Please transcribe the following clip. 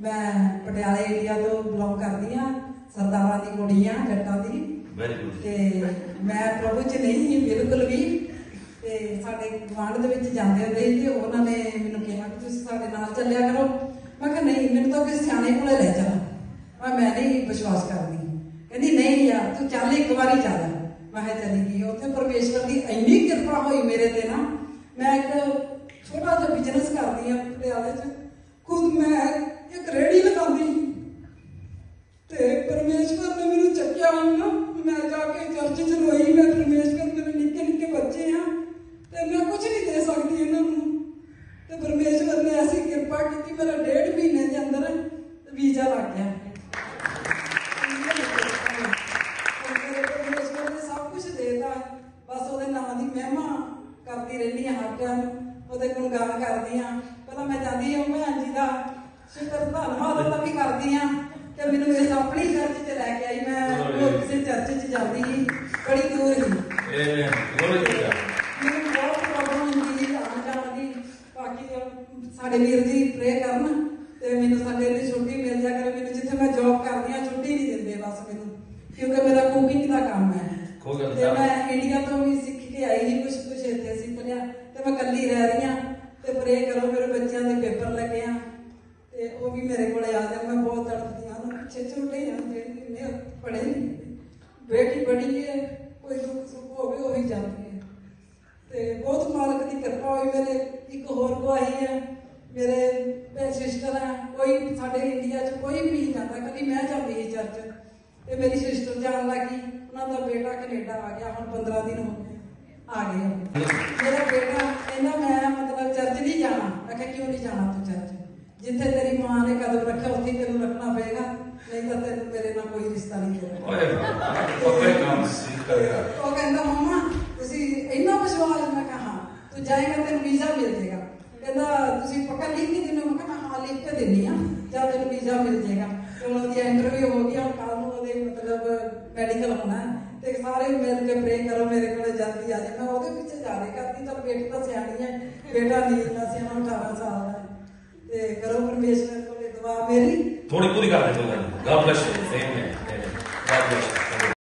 मैं पटियाले इंडिया तो बिलोंग करती हाँ, सरदारां दी कुड़ी हाँ, जट्टां दी। ते मैं प्रभु च नहीं बिल्कुल भी। ते साडे गुआंढ दे विच जांदे हुंदे सी ते उन्हां ने मैनूं कहा कि तुसीं साडे नाल चलिया करो। मैं कहा नहीं, मैनूं तां किसी सियाणे कोले लै चलो। मैं नहीं विश्वास करदी। कहंदी नहीं यार तू चल, एक बारी चल। मैं चली गई। उत्थे परमेश्वर की इन्नी कृपा हुई मेरे ते ना, मैं एक छोटा जिहा बिजनेस करदी हाँ पटियाले च। खुद मैं एक रेहड़ी लगांदी ते परमेश्वर ने मैनूं चक्किया ना, मैं जाके चर्च च रोई। मैं परमेश्वर मेरे निक्के निक्के बच्चे हाँ ते मैं कुछ नहीं दे सकती इन्हां नूं, ते परमेश्वर ने ऐसी कृपा की, मेरा 1.5 महीने के अंदर वीजा लग गया। परमेश्वर ने सब कुछ देता, बस वो नाम की महिमा करती रहनी हर टाइम, वो गुणगान करदी हाँ। पहला मैं जाती हूँ भैन जी का शुक्र धन्यवाद भी करदी हाँ कि मैनूं इस अपनी चर्च च लैके आई। मैं किसी चर्च च जाती ही, बड़ी दूर ही, मैनूं बहुत प्रॉब्लम होंदी ही आने जाने की। बाकी साडे वीर जी प्रे करन ते मैनूं साडे इत्थे छुट्टी मिल जा करे। मैनूं जिथे मैं जॉब करदी हाँ छुट्टी नहीं दिंदे बस मैनूं, क्योंकि मेरा कुकिंग का काम है। ते मैं इंडिया तो भी सीख के आई ही, कुछ कुछ इत्थे सीख लिया ते मैं कल्ली रह रही हाँ। ते प्रे करो, मेरे बच्चों के पेपर लगे हैं ते वो भी मेरे को आ जाए। मैं बहुत तड़पती हाँ, पिछे छोटे हैं पढ़े नहीं, बेटी बड़ी है, कोई दुख सुख हो वही जाती है। ते बहुत मालक की कृपा हुई। मेरे एक होर गवाही है, मेरे सिस्टर है, कोई साढ़े इंडिया च कोई भी नहीं जाता, कभी मैं जाती ही चर्च ते मेरी सिस्टर जान लगी। उन्होंने बेटा कनेडा आ गया, हम 15 दिन हो गए आ गए। मेरा बेटा कहना मैं मतलब चर्च नहीं जाना। मैं कहा क्यों नहीं जाना तू चर्च, जिथे तेरी मां ने कदम रखा उत्थे तेन रखना पेगा, नहीं तो तेन मेरे नाल कोई रिश्ता नहीं तेरा। वो कहता मम्मा तुसी इन्ना विश्वास। मैं कहा हाँ, तू जाएगा तेन वीजा मिल जाएगा। कहता तुसी पक्का लिख के देना। मैं कहा हाँ लिख के देनी हाँ, जब तेन वीजा मिल जाएगा। उन्होंने इंटरव्यू हो गया, कल मतलब मैडिकल होना है, तो सारे मिल के प्रे करो मेरे को जल्दी आ जाए। मैं वो पिछे ज्यादा करती, चल बेटी तो सियाणी है, बेटा नहीं इतना सियाना 18 साल है। ते करो परमेश्वर को दुआ मेरी थोड़ी पूरी कर दे। God bless you.